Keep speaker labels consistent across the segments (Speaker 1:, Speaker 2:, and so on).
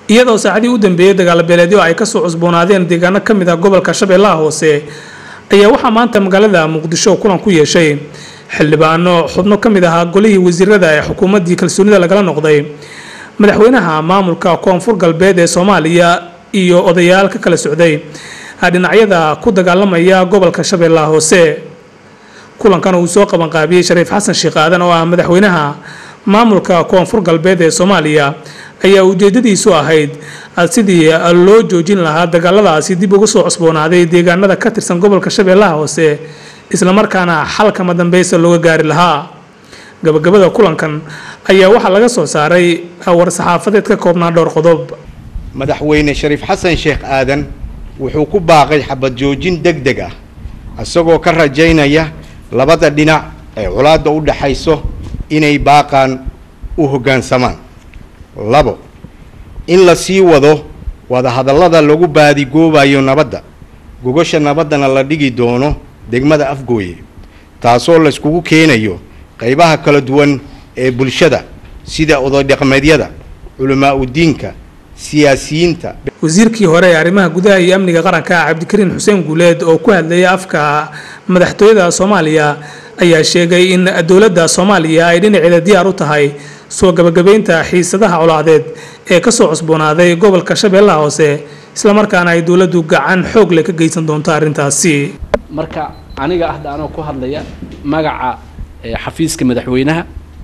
Speaker 1: iyadoo saacadii u dambeeyay dagaal beeleedyo ay ka soo cusboonaadeen deegaano ka mid ah gobolka Shabeellaha Hoose ayaa waxaa maanta magaalada Muqdisho kulan ku yeeshay xildhibaano xubno ka mid ah golihii wasiirada ee xukuumadii kalsoonida lagala noqday madaxweynaha maamulka Koonfur Galbeed ee Soomaaliya iyo odayaal ka kala socday dhinacyada ku dagaalamaya gobolka Shabeellaha Hoose kulankan uu soo qaban qaabiyay Shariif Xasan Sheekh Aadan oo ah madaxweynaha maamulka Koonfur Galbeed ee Soomaaliya ayaa ujeedadiisu ahayd sidii loo joojin lahaa dagaaladaasi dib ugu soo cusboonaaday deegaanada ka tirsan gobolka Shabeellaha Hoose isla markaana xalka madambeysa looga gaari lahaa gabagabada kulankan ayaa waxa laga soo saaray war saxaafadeed ka koobnaa dhowr qodob
Speaker 2: madaxweyne Shariif Xasan Sheekh Aadan wuxuu ku baaqay xabad joojin degdeg ah asagoo ka rajaynaya labada dhinac ee culaadda u dhaxayso inay baaqaan u hoggaansamaan labo in la sii wado wada hadallada lagu baadigoobayo nabadda gogosha nabaddana la dhigi doono degmada Afgooye taasoo la iskugu keenayo qaybaha kala duwan ee bulshada sida oday dhaqameedyada culamaa u diinka siyaasiyiinta
Speaker 1: wasiirkii hore ee arrimaha gudaha iyo amniga qaranka Cabdikariin Xuseen Guuleed oo ku hadlayay afka madaxtooyada Soomaaliya ayaa sheegay in dawladda Soomaaliya ay dhinaceeda diyaar u tahay soo gabagabeynta xiisadaha colaadeed ee ka soo cusboonaaday gobolka Shabeellaha Hoose isla markaana ay dawladdu gacan xoog leh ka geysan doonto arrintaasi
Speaker 3: marka aniga ahdaano ku hadlaya magaca xafiiska madaxweynaha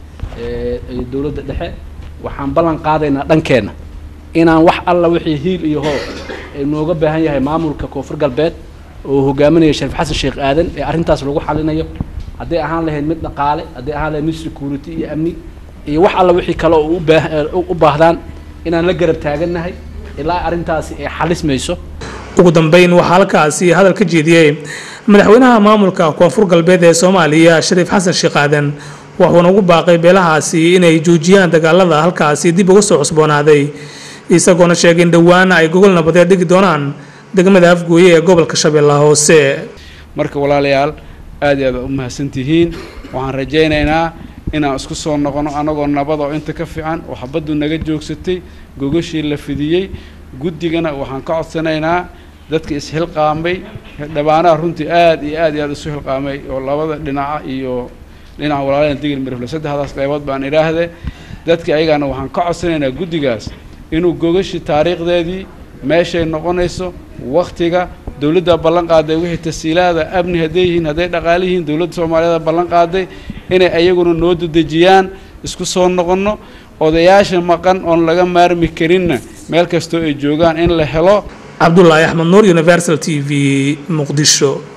Speaker 3: ee dawladda dhexe waxaan ballan qaadaynaa dhankeena inaan wax alla wixii hiil iyo hoo ay nooga baahan yahay maamulka Koonfur Galbeed oo hogaaminaya Shariif Xasan Sheekh Aadan ee arrintaas lagu xalinayo haddii ahaan lahayd mid dhaqaale haddii ahaan lahayd mid security iyo amni iyo wax alla wixii kale oo u baahdaan inaan la garab taaganahay ilaa arrintaasi ay xalismayso ugu dambeyn waxa halkaasi hadal ka jeediyay madaxweynaha maamulka Koonfur Galbeed ee Soomaaliya Shariif Xasan Sheekh Aadan wuxuuna ugu baaqay beelahaasi inay joojiyaan dagaalada halkaasi dib uga soo cusboonaaday isagoona sheegay in dhawaan ay gogol nabadeed dhigi doonaan degmada Afgooye ee gobolka Shabeellaha Hoose
Speaker 4: marka walaalayaal aad iyo aad u mahadsantihiin waxaan rajaynaynaa inaan isku soo noqono anagoo nabad oo inta ka fiican oo xabadu naga joogsatay gogoshii la fidiyay guddigana waxaan ka codsanaynaa dadka isxilqaamay dhabaanaha runtii aad iyo aad isu xilqaamay oo labada dhinac iyo dhinaca walaalada digil mirfle saddexdaas qaybood baan ilaahay dadka ayagana waxaan ka codsanaynaa guddigaas inuu gogoshii taariikhdeedii meeshay noqonayso waqtiga dawladda ballan qaaday wixii tasiilaada amni hadeeyihiin haday dhaqaalihiin dawladda Soomaaliyeed ballan qaaday inay ayaguna noo dadajiyaan isku soo noqono odayaasha maqan oo laga maarmi karinna meel kasto ay joogaan in la helo
Speaker 1: Abdullahi Ahmed Noor Universal TV Muqdisho.